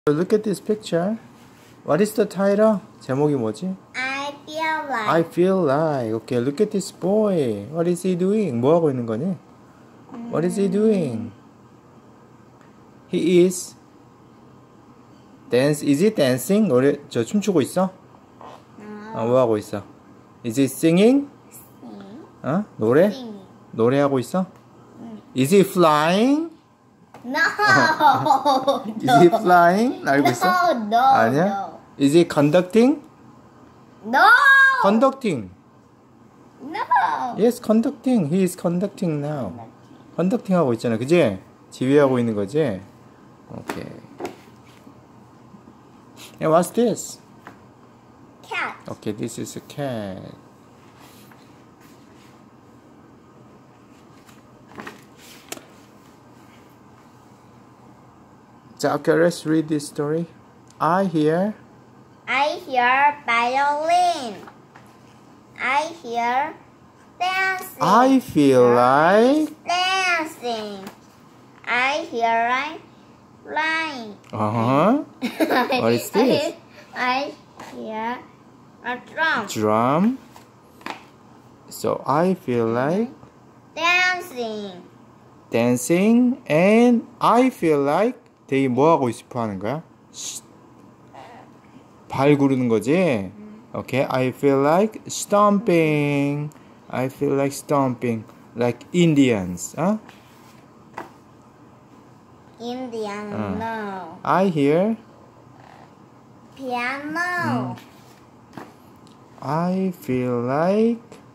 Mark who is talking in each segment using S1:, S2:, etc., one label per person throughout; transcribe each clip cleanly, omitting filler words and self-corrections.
S1: Look at this picture. What is the title? 제목이 뭐지?
S2: I feel like.
S1: I feel like. Okay, look at this boy. What is he doing? 뭐 하고 있는 거니? What is he doing? He is dance. Is he dancing? 노래 저 춤추고 있어? 뭐 하고 있어? Is he singing? 어? 노래?
S2: Singing.
S1: 노래하고 있어? Is he flying?
S2: No.
S1: Is he flying? 날고 있어?
S2: No.
S1: 아니야?
S2: No.
S1: Is he conducting?
S2: No.
S1: Conducting.
S2: No.
S1: Yes, conducting. He is conducting now. Conducting 하고 있잖아, 그지? 지휘하고 있는 거지? Okay. And what's this?
S2: Cat.
S1: Okay, this is a cat. 자, okay, let's read this story. I hear
S2: violin. I hear dancing.
S1: I feel like
S2: dancing. I hear like flying.
S1: What is this?
S2: I hear a drum.
S1: Drum. So I feel like
S2: Dancing.
S1: dancing and I feel like 되게 뭐 하고 싶어 하는 거야? 발 구르는 거지? Okay, I feel like stomping. I feel like stomping like Indians.
S2: Indian. No.
S1: I hear
S2: Piano.
S1: I feel like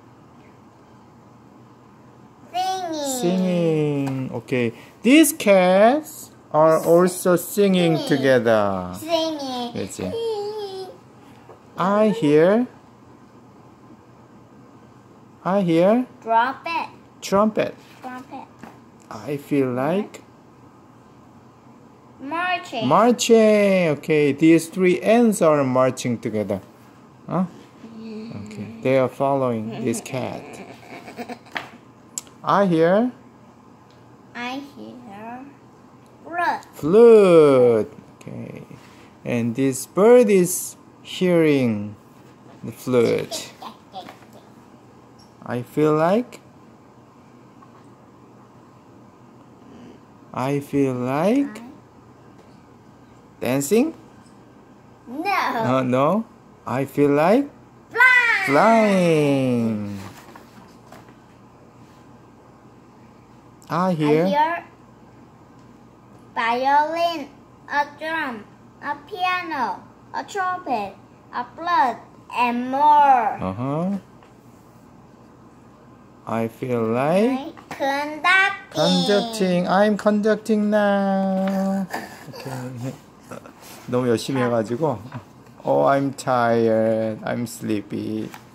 S1: singing. Okay, these cats are also singing together.
S2: Singing.
S1: 그렇지. I hear
S2: Trumpet.
S1: trumpet.
S2: Trumpet.
S1: I feel like
S2: Marching.
S1: marching. Okay, these three ends are marching together. Okay, they are following this cat. I hear
S2: Flute.
S1: flute. Okay, and this bird is hearing the flute. I feel like dancing.
S2: No.
S1: No, I feel like
S2: Fly.
S1: flying. I
S2: I
S1: hear
S2: hear violin, a drum, a piano, a trumpet, a flute, and more.
S1: I feel like
S2: Conducting.
S1: I'm conducting now. Okay. 너무 열심히 해가지고. Oh, I'm tired. I'm sleepy.